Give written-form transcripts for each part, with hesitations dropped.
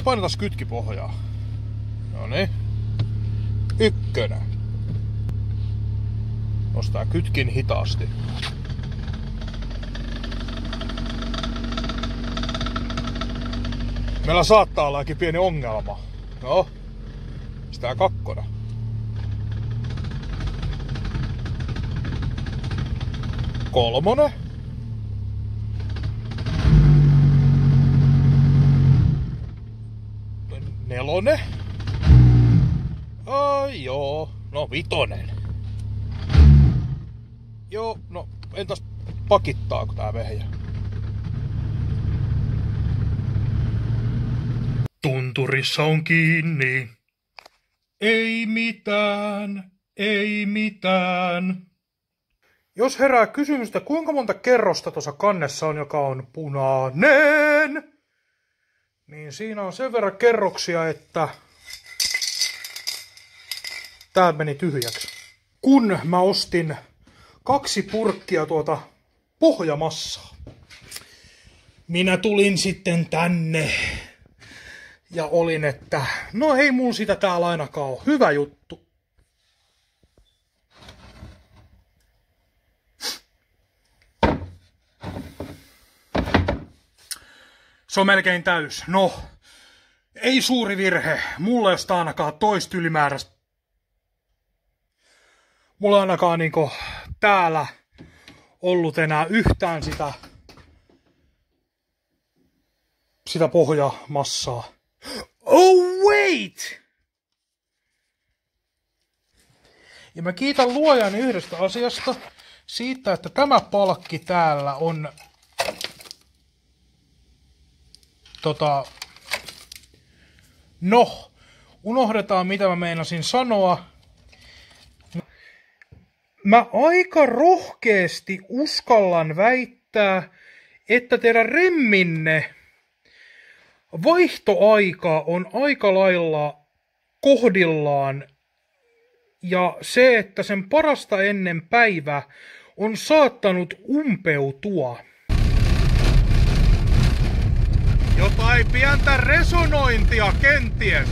painetaan kytkipohjaa. Noniin. 1. Nostaa kytkin hitaasti. Meillä saattaa ollakin pieni ongelma. No. Sitä 2. 3. 4. Ai joo. No 5. Joo, no entäs pakittaako tää vehjä? Tunturissa on kiinni. Ei mitään, ei mitään. Jos herää kysymystä, kuinka monta kerrosta tuossa kannessa on, joka on punainen, niin siinä on sen verran kerroksia, että tää meni tyhjäksi. Kun mä ostin 2 purkkia tuota pohjamassaa, minä tulin sitten tänne ja olin, että no ei mulla sitä täällä ainakaan ole. Hyvä juttu. Se on melkein täys. No, ei suuri virhe. Mulla ei ole ainakaan toista ylimääräistä. Mulla ei ainakaan niinku täällä ollut enää yhtään sitä pohjamassaa. Oh wait! Ja mä kiitän luojan yhdestä asiasta. Siitä, että tämä palkki täällä on no, unohdetaan mitä mä meinasin sanoa. Mä aika rohkeasti uskallan väittää, että teidän remminne vaihtoaika on aika lailla kohdillaan. Ja se, että sen parasta ennen päivä on saattanut umpeutua. Jotain pientä resonointia kenties.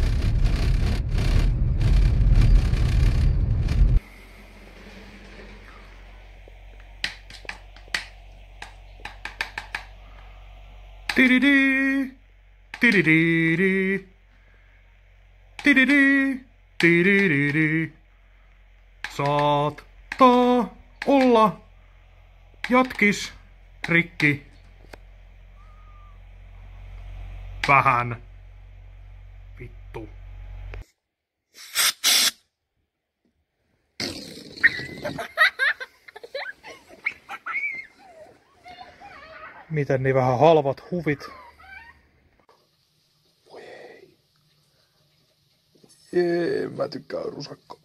Tididi, tididi, tididi, tididi. Saattaa olla jatkis rikki. Vähän. Vittu. Miten niin vähän halvat huvit? Voi ei. Mä tykkään rusakkaa.